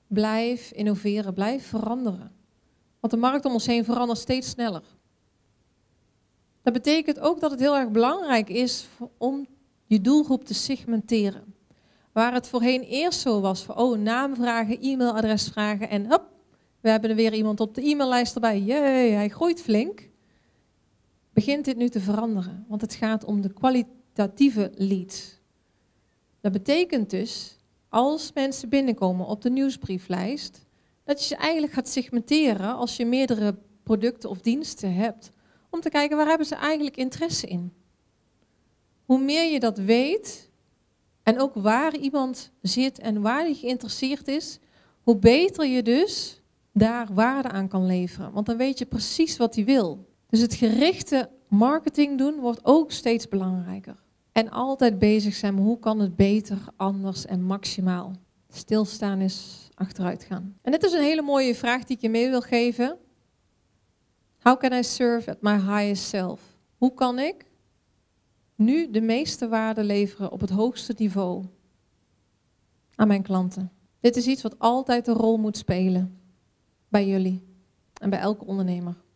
blijf innoveren, blijf veranderen. Want de markt om ons heen verandert steeds sneller. Dat betekent ook dat het heel erg belangrijk is om je doelgroep te segmenteren. Waar het voorheen eerst zo was van naam vragen, e-mailadres vragen en hop, we hebben er weer iemand op de e-maillijst erbij. Jee, hij groeit flink. Begint dit nu te veranderen, want het gaat om de kwalitatieve leads. Dat betekent dus, als mensen binnenkomen op de nieuwsbrieflijst, dat je ze eigenlijk gaat segmenteren als je meerdere producten of diensten hebt, om te kijken waar hebben ze eigenlijk interesse in. Hoe meer je dat weet en ook waar iemand zit en waar hij geïnteresseerd is, hoe beter je dus daar waarde aan kan leveren. Want dan weet je precies wat hij wil. Dus het gerichte marketing doen wordt ook steeds belangrijker. En altijd bezig zijn met hoe kan het beter, anders en maximaal. Stilstaan is achteruit gaan. En dit is een hele mooie vraag die ik je mee wil geven. How can I serve at my highest self? Hoe kan ik nu de meeste waarde leveren op het hoogste niveau aan mijn klanten? Dit is iets wat altijd een rol moet spelen bij jullie en bij elke ondernemer.